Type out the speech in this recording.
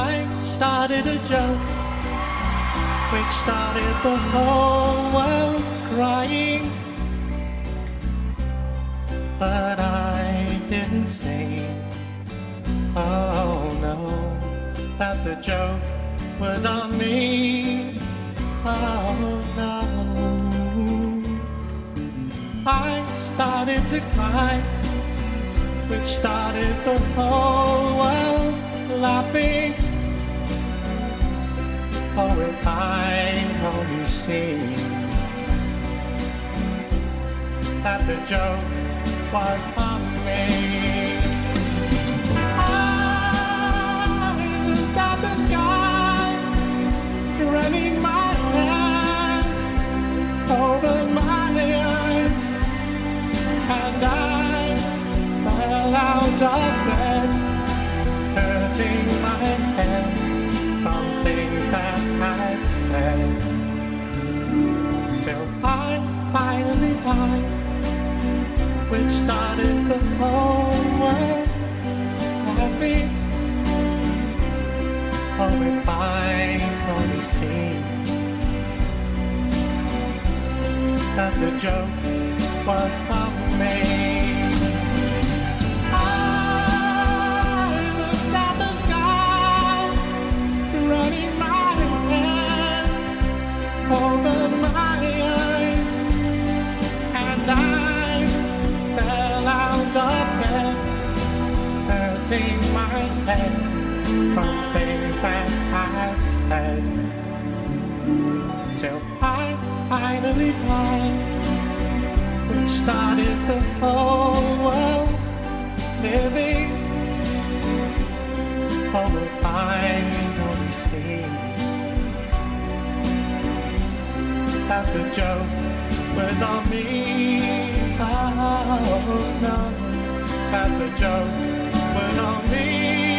I started a joke which started the whole world crying, but I didn't say, oh no, that the joke was on me. Oh no. I started to cry, which started the whole world laughing. Oh, if I'd only seen that the joke was on me. I looked at the sky, running my hands over my eyes, and I fell out of bed, hurting my head from things that I'd said, till I finally died, which started the whole world laughing. Oh, if I only seen that the joke was on me. I looked at the sky, running my hands over my eyes, and I fell out of bed, hurting my head from things that I'd said, till I finally died, which started the whole world living. Oh, if I only see that the joke was on me. Oh no, that the joke was on me.